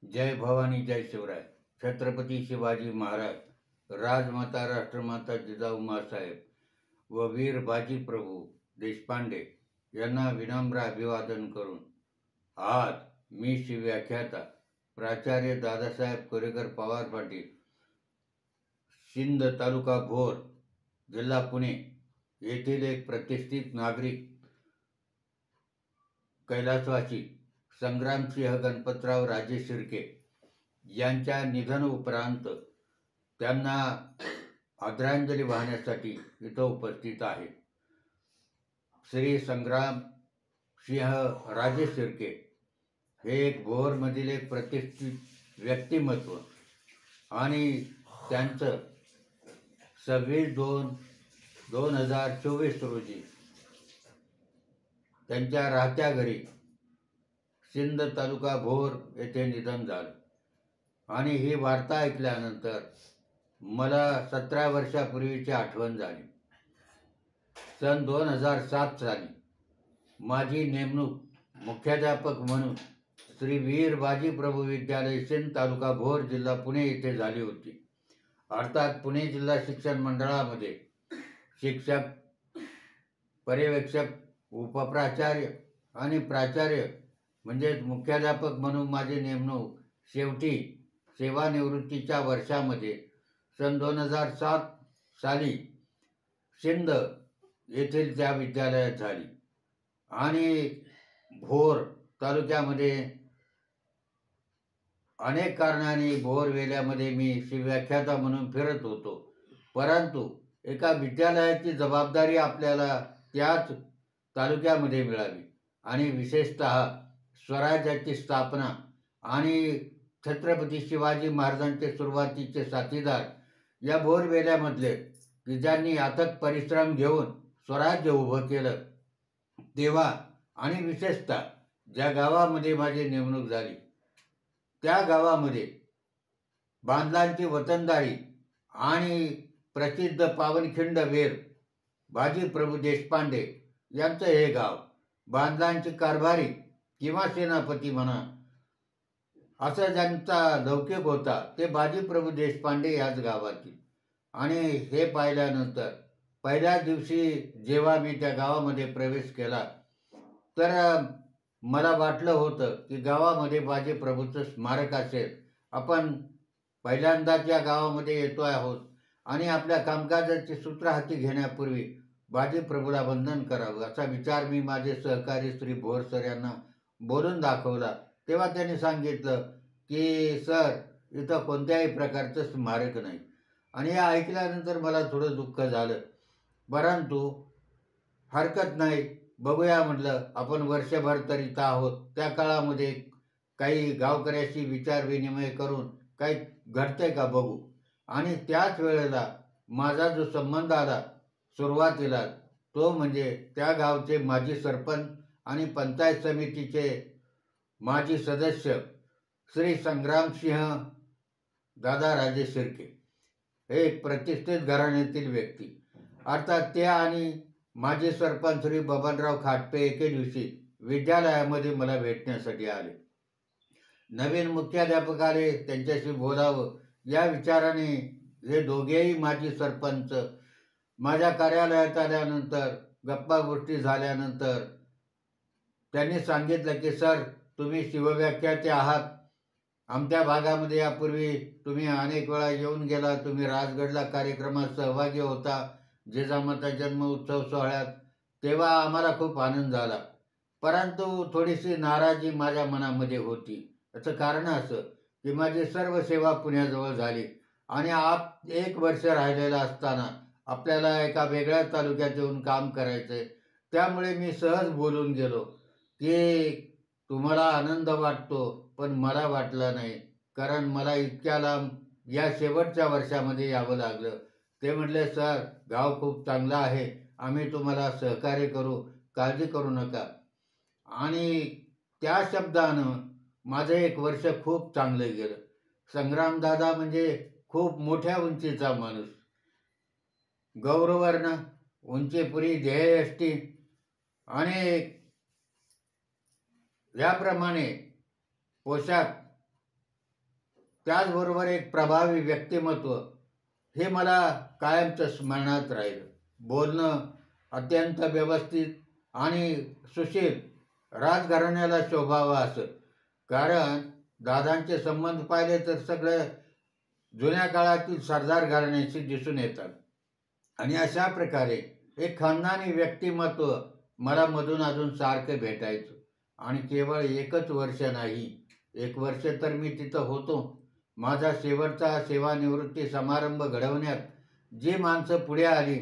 जय भवानी जय शिवराय. छत्रपती शिवाजी महाराज, राजमाता राष्ट्रमाता जिजाऊ माँसाहेब व वीर बाजी प्रभू देशपांडे यांना विनम्र अभिवादन करून आज मी शिवव्याख्याता प्राचार्य दादासाहेब कोरेकर पवार पाटील, सिंध तालुका भोर, जिल्हा पुणे येथील एक प्रतिष्ठित नागरिक, कैलासवासी संग्रामसिंह गणपतराव राजे शिर्के यांच्या निधन उपरांत त्यांना आदरांजली वाहण्यासाठी इथं उपस्थित आहे. श्री संग्राम सिंह राजे शिर्के हे एक भोरमधील एक प्रतिष्ठित व्यक्तिमत्व आणि त्यांचं 26/2/2024 रोजी त्यांच्या राहत्या घरी सिंध तालुका भोर येथे निधन झालं. आणि ही वार्ता ऐकल्यानंतर मला 17 वर्षापूर्वीची आठवण झाली. सन 2007 साली माझी नेमणूक मुख्याध्यापक म्हणून श्री वीर बाजी प्रभू विद्यालय सिंध तालुका भोर जिल्हा पुणे येथे झाली होती. अर्थात पुणे जिल्हा शिक्षण मंडळामध्ये शिक्षक, पर्यवेक्षक, उपप्राचार्य आणि प्राचार्य म्हणजेच मुख्याध्यापक म्हणून माझी नेमणूक शेवटी सेवानिवृत्तीच्या वर्षामध्ये सन 2007 साली सिंध येथील त्या विद्यालयात झाली. आणि भोर तालुक्यामध्ये अनेक कारणांनी भोर वेल्यामध्ये मी शिवव्याख्याता म्हणून फिरत होतो, परंतु एका विद्यालयाची जबाबदारी आपल्याला त्याच तालुक्यामध्ये मिळावी आणि विशेषतः स्वराज्याची स्थापना आणि छत्रपती शिवाजी महाराजांचे सुरुवातीचे साथीदार या भोरवेल्यामधले की ज्यांनी अथक परिश्रम घेऊन स्वराज्य उभं केलं तेव्हा आणि विशेषतः ज्या गावामध्ये माझी नेमणूक झाली त्या गावामध्ये बांधलांची वतनदारी आणि प्रसिद्ध पावनखिंड वीर बाजी प्रभू देशपांडे यांचं हे गाव, बांधलांचे कारभारी किंवा सेनापती म्हणा असं ज्यांचा लौकिक होता ते बाजी प्रभू देशपांडे याच गावातील. आणि हे पाहिल्यानंतर पहिल्या दिवशी जेव्हा मी त्या गावामध्ये प्रवेश केला तर मला वाटलं होतं की गावामध्ये बाजी प्रभूचं स्मारक असेल. आपण पहिल्यांदाच या गावामध्ये येतो आहोत आणि आपल्या कामकाजाची सूत्र हाती घेण्यापूर्वी बाजी प्रभूला वंदन करावं असा विचार मी माझे सहकारी श्री भोर सर यांना बोलून दाखवला. तेव्हा त्यांनी सांगितलं की सर, इथं कोणत्याही प्रकारचं स्मारक नाही. आणि हे ऐकल्यानंतर मला थोडं दुःख झालं, परंतु हरकत नाही, बघूया म्हटलं. आपण वर्षभर तर इथं आहोत, त्या काळामध्ये काही गावकऱ्याशी विचार विनिमय करून काही घडतंय का बघू. आणि त्याच वेळेला माझा जो संबंध आला सुरुवातीला तो म्हणजे त्या गावचे माजी सरपंच आणि पंचायत समितीचे माजी सदस्य श्री संग्रामसिंह दादा राजे शिर्के हे एक प्रतिष्ठित घराण्यातील व्यक्ती. अर्थात ते आणि माजी सरपंच श्री बबनराव खाटपे एके दिवशी विद्यालयामध्ये मला भेटण्यासाठी आले. नवीन मुख्याध्यापक आले, त्यांच्याशी बोलावं या विचाराने हे दोघेही माजी सरपंच माझ्या कार्यालयात आल्यानंतर गप्पा गोष्टी झाल्यानंतर त्यांनी सांगितलं की सर, तुम्ही शिवव्याख्याते आहात. आमच्या भागामध्ये यापूर्वी तुम्ही अनेक वेळा येऊन गेला. तुम्ही राजगडला कार्यक्रमात सहभागी होता, जिजामाता जन्म उत्सव सोहळ्यात. तेव्हा आम्हाला खूप आनंद झाला, परंतु थोडीशी नाराजी माझ्या मनामध्ये होती. याचं कारण असं की माझी सर्व सेवा पुण्याजवळ झाली आणि 1 वर्ष राहिलेला असताना आपल्याला एका वेगळ्या तालुक्यात येऊन काम करायचंय. त्यामुळे मी सहज बोलून गेलो की तुम्हाला आनंद वाटतो पण मला वाटला नाही, कारण मला इतक्या लांब या शेवटच्या वर्षामध्ये यावं लागलं. ते म्हटले सर, गाव खूप चांगलं आहे, आम्ही तुम्हाला सहकार्य करू, काळजी करू नका. आणि त्या शब्दानं माझं 1 वर्ष खूप चांगलं गेलं. संग्रामदादा म्हणजे खूप मोठ्या उंचीचा माणूस, गौरवर्ण, उंचीपुरी ध्येयष्टी आणि याप्रमाणे पोशाख त्याचबरोबर एक प्रभावी व्यक्तिमत्व हे मला कायमचं स्मरणात राहिलं. बोलणं अत्यंत व्यवस्थित आणि सुशील, राजघराण्याला शोभावं असं. कारण दादांचे संबंध पाहिले तर सगळे जुन्या काळातील सरदार घराण्याशी दिसून येतात. आणि अशा प्रकारे एक खानदानी व्यक्तिमत्व मला मधून अधून सारखं भेटायचं. आणि केवळ एकच वर्ष नाही, 1 वर्ष तर मी तिथं होतो. माझा शेवटचा सेवानिवृत्ती समारंभ घडवण्यात जी माणसं पुढे आली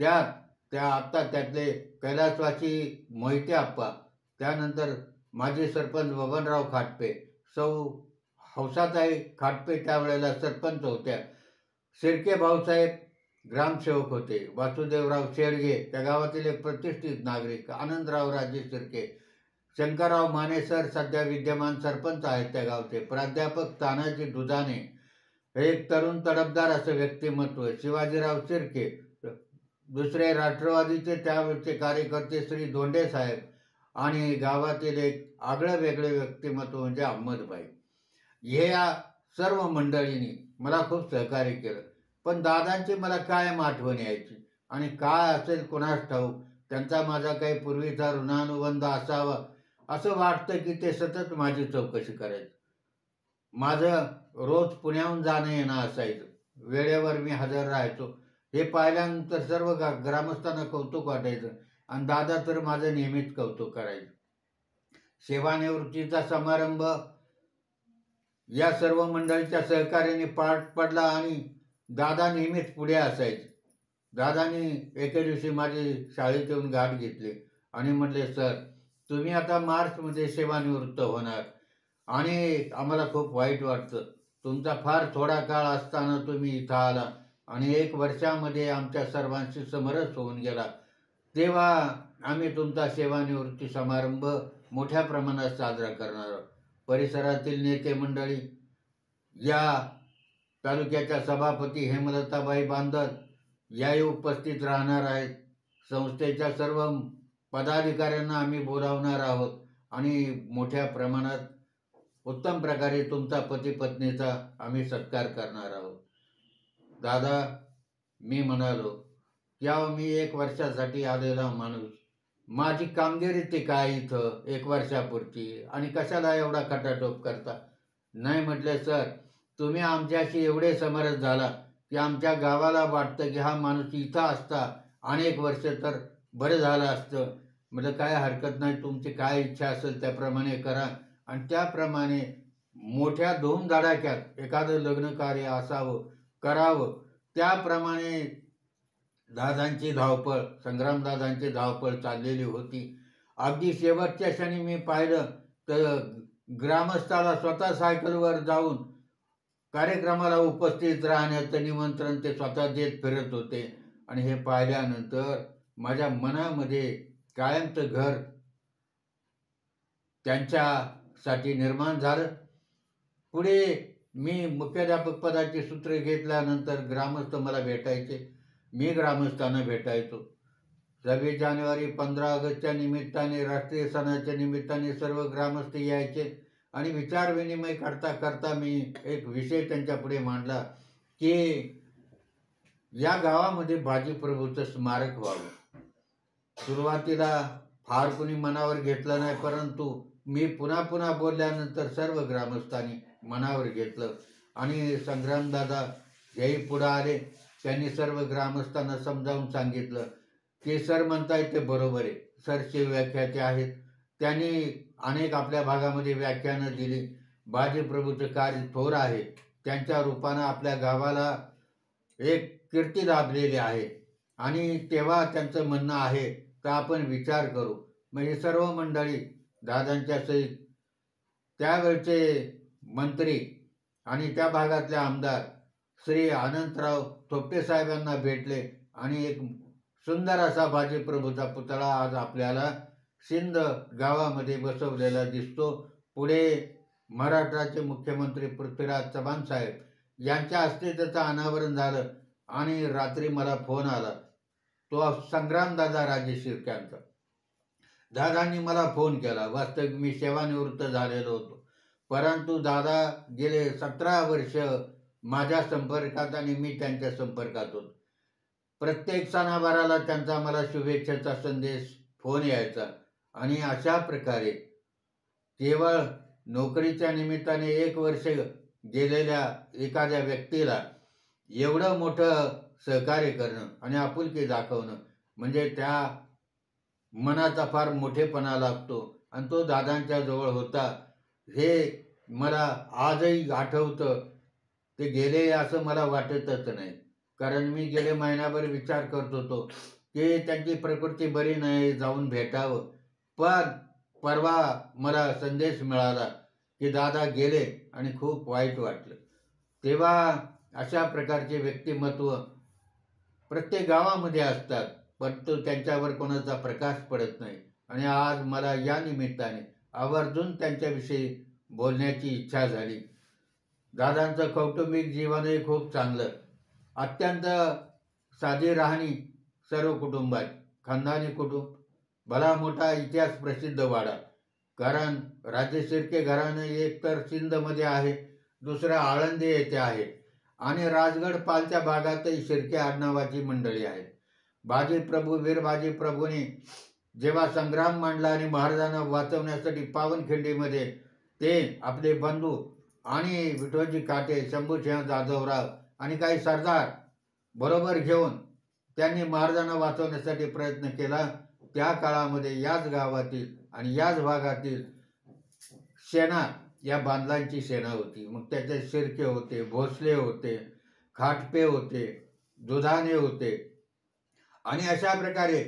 त्यातले कैलासवासी मोहिते आप्पा, त्यानंतर माजी सरपंच बबनराव खाटपे, सौ हौसाताई खाटपे त्यावेळेला सरपंच होत्या, शिर्के भाऊसाहेब ग्रामसेवक होते, वासुदेवराव शेडगे त्या गावातील एक प्रतिष्ठित नागरिक, आनंदराव राजे शिर्के, शंकरराव माने सर सध्या विद्यमान सरपंच आहेत त्या गावचे, प्राध्यापक तानाजी दुधाने, एक तरुण तडफदार असं व्यक्तिमत्व शिवाजीराव शिर्के, दुसरे राष्ट्रवादीचे त्यावेळचे कार्यकर्ते श्री धोंडे साहेब, आणि गावातील एक आगळं वेगळे व्यक्तिमत्व म्हणजे अहमदभाई. या सर्व मंडळींनी मला खूप सहकार्य केलं. पण दादांची मला कायम आठवण यायची. आणि काय असेल कोणास ठाऊक, त्यांचा माझा काही पूर्वीचा ऋणानुबंध असावा असं वाटतं की ते सतत माझी चौकशी करायचं. माझं रोज पुण्याहून जाणं येणं असायचं. वेळेवर मी हजर राहायचो. हे पाहिल्यानंतर सर्व ग्रामस्थांना कौतुक वाटायचं आणि दादा तर माझं नेहमीच कौतुक करायचं. सेवानिवृत्तीचा समारंभ या सर्व मंडळीच्या सहकार्याने पार पडला आणि दादा नेहमीच पुढे असायचे. दादानी एके दिवशी माझी शाळेत येऊन गाठ घेतली आणि म्हटले, सर तुम्ही आता मार्चमध्ये सेवानिवृत्त होणार आणि आम्हाला खूप वाईट वाटतं. तुमचा फार थोडा काळ असताना तुम्ही इथं आला आणि 1 वर्षामध्ये आमच्या सर्वांशी समरस होऊन गेला. तेव्हा आम्ही तुमचा सेवानिवृत्ती समारंभ मोठ्या प्रमाणात साजरा करणार आहोत. परिसरातील नेते मंडळी, या तालुक्याच्या सभापती हेमलताबाई बांदल याही उपस्थित राहणार आहेत. संस्थेच्या सर्व पदाधिकाऱ्यांना आम्ही बोलावणार आहोत आणि मोठ्या प्रमाणात उत्तम प्रकारे तुमचा पती पत्नीचा आम्ही सत्कार करणार आहोत. दादा, मी म्हणालो, या मी 1 वर्षासाठी आलेला माणूस, माझी कामगिरी ती काय इथं 1 वर्षापुरती, आणि कशाला एवढा खटाटोप करता. नाही म्हटले, सर तुम्ही आमच्याशी एवढे समरस झाला की आमच्या गावाला वाटतं की हा माणूस इथं असता अनेक वर्ष तर बरं झालं असतं. म्हणजे काय हरकत नाही, तुमची काय इच्छा असेल त्याप्रमाणे करा. आणि त्याप्रमाणे मोठ्या धूमधडाक्यात एखादं लग्न कार्य असावं, करावं. त्याप्रमाणे दादांची धावपळ, संग्रामदादांची धावपळ चाललेली होती. अगदी शेवटच्या क्षणी मी पाहिलं तर ग्रामस्थाला स्वतः सायकलवर जाऊन कार्यक्रमाला उपस्थित राहण्याचं निमंत्रण ते स्वतः देत फिरत होते. आणि हे पाहिल्यानंतर माझ्या मनामध्ये कायमचं घर त्यांच्यासाठी निर्माण झालं. पुढे मी मुख्याध्यापक पदाची सूत्रे घेतल्यानंतर ग्रामस्थ मला भेटायचे, मी ग्रामस्थांना भेटायचो. 26 जानेवारी 15 ऑगस्टच्या निमित्ताने, राष्ट्रीय सणाच्या निमित्ताने सर्व ग्रामस्थ यायचे आणि विचारविनिमय करता करता मी एक विषय त्यांच्यापुढे मांडला की या गावामध्ये बाजीप्रभूचं स्मारक व्हावं. सुरुवातीला फार कुणी मनावर घेतलं नाही, परंतु मी पुन्हा पुन्हा बोलल्यानंतर सर्व ग्रामस्थांनी मनावर घेतलं आणि संग्रामदादा हेही पुढे आले. त्यांनी सर्व ग्रामस्थांना समजावून सांगितलं की सर म्हणतायत ते बरोबर आहे, सर शिवव्याख्याते आहेत, त्यांनी अनेक आपल्या भागामध्ये व्याख्यानं दिली, बाजीप्रभूचं कार्य थोर आहे, त्यांच्या रूपानं आपल्या गावाला एक कीर्ती लाभलेली आहे आणि तेव्हा त्यांचं म्हणणं आहे तर आपण विचार करू. म्हणजे सर्व मंडळी दादांच्या सहित त्यावेळचे मंत्री आणि त्या भागातले आमदार श्री अनंतराव थोपटे साहेबांना भेटले आणि एक सुंदर असा बाजीप्रभूचा पुतळा आज आपल्याला सिंध गावामध्ये बसवलेला दिसतो. पुढे महाराष्ट्राचे मुख्यमंत्री पृथ्वीराज चव्हाण साहेब यांच्या हस्ते त्याचं अनावरण झालं आणि रात्री मला फोन आला, तो संग्रामदादा राजे शिर्क्यांचा. दादांनी मला फोन केला. वास्तविक मी सेवानिवृत्त झालेलो होतो, परंतु दादा गेले 17 वर्ष माझ्या संपर्कात आणि मी त्यांच्या संपर्कात होतो. प्रत्येक सणावाराला त्यांचा मला शुभेच्छेचा संदेश फोन यायचा. आणि अशा प्रकारे केवळ नोकरीच्या निमित्ताने 1 वर्ष गेलेल्या एखाद्या व्यक्तीला एवढं मोठं सहकार्य करणं आणि आपुलकी दाखवणं म्हणजे त्या मनाचा फार मोठेपणा लागतो. आणि तो दादांच्या जवळ होता हे मला आजही आठवतं. ते गेले असं मला वाटतच नाही, कारण मी गेले महिनाभर विचार करत होतो की त्यांची प्रकृती बरी नाही, जाऊन भेटावं. पण परवा मला संदेश मिळाला की दादा गेले आणि खूप वाईट वाटलं. तेव्हा अशा प्रकारचे व्यक्तिमत्व प्रत्येक गावामध्ये असतात, परंतु त्यांच्यावर कोणाचा प्रकाश पडत नाही. आणि आज मला या निमित्ताने आवर्जून त्यांच्याविषयी बोलण्याची इच्छा झाली. दादांचं कौटुंबिक जीवनही खूप चांगलं, अत्यंत साधी राहणी, सर्व कुटुंबात खानदानी कुटुंब, भला मोठा इतिहास प्रसिद्ध वाडा. कारण राजे शिर्के घराणं एक तर सिंधमध्ये आहे, दुसरं आळंदी येथे आहे आणि राजगड पालच्या भागातही शिर्के आडनावाची मंडळी आहे. वीर बाजी प्रभूने जेव्हा संग्राम मांडला आणि महाराजांना वाचवण्यासाठी पावनखिंडीमध्ये ते आपले बंधू आणि विठोजी काटे, शंभूसिंह जाधवराव आणि काही सरदार बरोबर घेऊन त्यांनी महाराजांना वाचवण्यासाठी प्रयत्न केला. त्या काळामध्ये याच गावातील आणि याच भागातील सेना या बांधलांची सेना होती. मग त्याच्यात शिर्के होते, भोसले होते, खाटपे होते, दुधाणे होते आणि अशा प्रकारे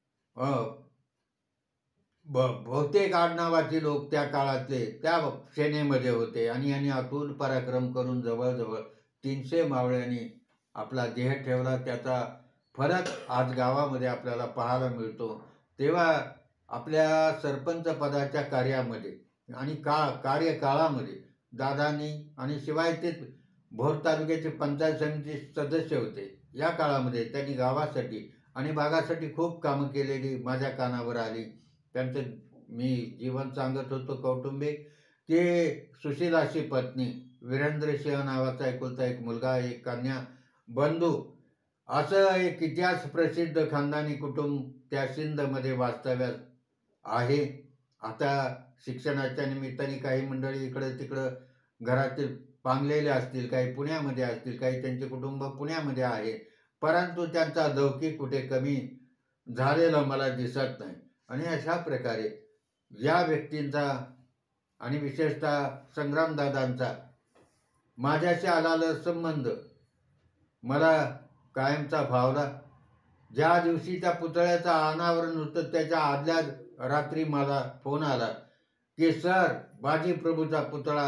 बहुतेक आडनावाचे लोक त्या काळातले त्या सेनेमध्ये होते. आणि यांनी अतुल पराक्रम करून जवळजवळ 300 मावळ्यांनी आपला देह ठेवला. त्याचा फरक आज गावामध्ये आपल्याला पाहायला मिळतो. तेव्हा आपल्या सरपंच पदाच्या कार्यामध्ये आणि कार्यकाळामध्ये दादांनी आणि शिवाय ते भोर तालुक्याचे पंचायत समिती सदस्य होते. या काळामध्ये त्यांनी गावासाठी आणि भागासाठी खूप कामं केलेली माझ्या कानावर आली. त्यांचं मी जीवन सांगत होतो कौटुंबिक, ते सुशील अशी पत्नी, वीरेंद्रसिंह नावाचा एकुलता एक मुलगा, एक कन्या, बंधू, असं एक इतिहास प्रसिद्ध खानदानी कुटुंब त्या सिंधमध्ये वास्तव्यात आहे. आता शिक्षणाच्या निमित्ताने काही मंडळी इकडं तिकडं घरातील पांगलेले असतील, काही पुण्यामध्ये असतील, काही त्यांचे कुटुंब पुण्यामध्ये आहे, परंतु त्यांचा लौकिक कुठे कमी झालेला मला दिसत नाही. आणि अशा प्रकारे या व्यक्तींचा आणि विशेषतः संग्रामदादांचा माझ्याशी आलेला संबंध मला कायमचा भावला. ज्या दिवशी त्या पुतळ्याचं अनावरण होतं त्याच्या आदल्या रात्री मला फोन आला की सर, बाजी प्रभूचा पुतळा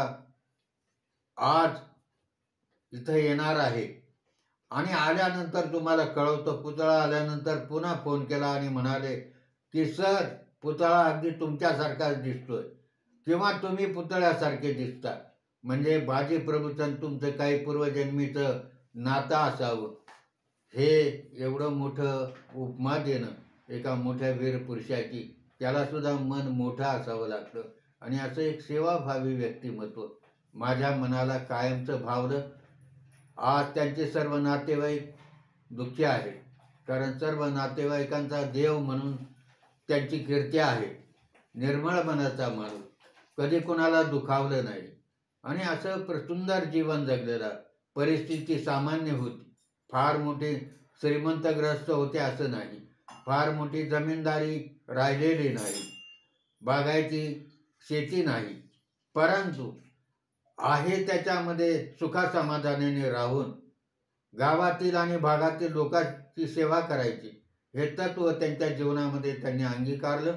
आज इथं येणार आहे आणि आल्यानंतर तुम्हाला कळवतो. पुतळा आल्यानंतर पुन्हा फोन केला आणि म्हणाले की सर, पुतळा अगदी तुमच्यासारखाच दिसतोय किंवा तुम्ही पुतळ्यासारखे दिसता. म्हणजे बाजी प्रभूचं तुमचं काही पूर्वजन्मीचं नातं असावं. हे एवढं मोठं उपमा देणं एका मोठ्या वीर पुरुषाची, त्याला सुद्धा मन मोठं असावं लागतं. आणि असं एक सेवाभावी व्यक्तिमत्व माझ्या मनाला कायमचं भावलं. आज त्यांचे सर्व नातेवाईक दुःखी आहेत, कारण सर्व नातेवाईकांचा देव म्हणून त्यांची कीर्ती आहे. निर्मळ मनाचा माणूस, कधी कुणाला दुखावलं नाही आणि असं सुंदर जीवन जगलेला. परिस्थिती सामान्य होती, फार मोठे श्रीमंतग्रस्त होते असं नाही, फार मोठी जमीनदारी राहिलेली नाही, बागायती शेती नाही, परंतु आहे त्याच्यामध्ये सुखासमाधानाने राहून गावातील आणि भागातील लोकांची सेवा करायची हे तत्व त्यांच्या जीवनामध्ये त्यांनी अंगीकारलं.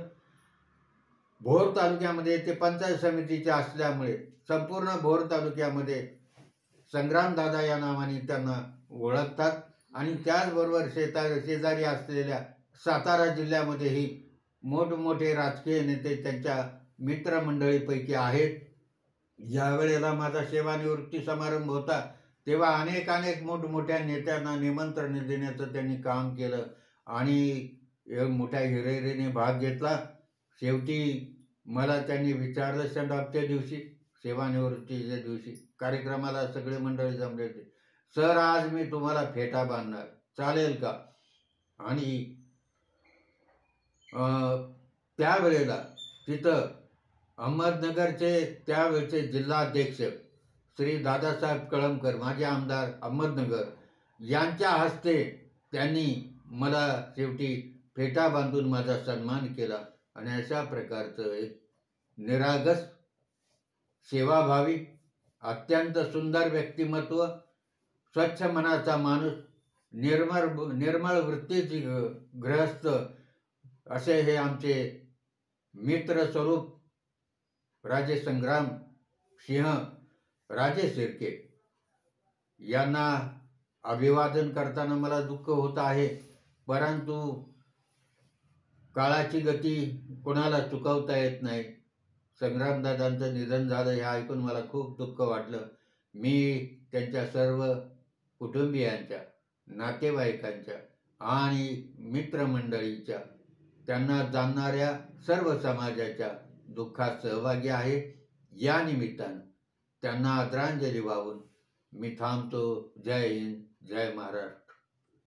भोर तालुक्यामध्ये ते पंचायत समितीचे असल्यामुळे संपूर्ण भोर तालुक्यामध्ये संग्रामदादा या नावाने त्यांना ओळखतात. आणि त्याचबरोबर शेजारी असलेल्या सातारा जिल्ह्यामध्येही मोठमोठे राजकीय नेते त्यांच्या मित्रमंडळीपैकी आहेत. ज्यावेळेला माझा सेवानिवृत्ती समारंभ होता तेव्हा अनेक मोठमोठ्या नेत्यांना निमंत्रण देण्याचं त्यांनी काम केलं आणि मोठ्या हिरिरीने भाग घेतला. शेवटी मला त्यांनी विचारलं सेंड ऑफच्या दिवशी, सेवानिवृत्तीच्या दिवशी कार्यक्रमाला सगळे मंडळी जमले होते. सर, आज मी तुम्हाला फेटा बांधणार, चालेल का? आणि त्यावेळेला तिथं अहमदनगरचे त्यावेळचे जिल्हाध्यक्ष श्री दादासाहेब कळमकर, माजी आमदार अहमदनगर, यांच्या हस्ते त्यांनी मला शेवटी फेटा बांधून माझा सन्मान केला. आणि अशा प्रकारचं एक निरागस, सेवाभावी, अत्यंत सुंदर व्यक्तिमत्व, स्वच्छ मनाचा माणूस, निर्मळ वृत्तीची गृहस्थ असे हे आमचे मित्र स्वरूप राजे संग्राम सिंह राजे शिर्के यांना अभिवादन करताना मला दुःख होत आहे. परंतु काळाची गती कोणाला चुकवता येत नाही. संग्रामदादांचं निधन झालं हे ऐकून मला खूप दुःख वाटलं. मी त्यांच्या सर्व कुटुंबियांच्या, नातेवाईकांच्या आणि मित्रमंडळीच्या, त्यांना जाणणाऱ्या सर्व समाजाच्या दुःखात सहभागी आहे. या निमित्तानं त्यांना आदरांजली वाहून मी थांबतो. जय हिंद, जय महाराष्ट्र.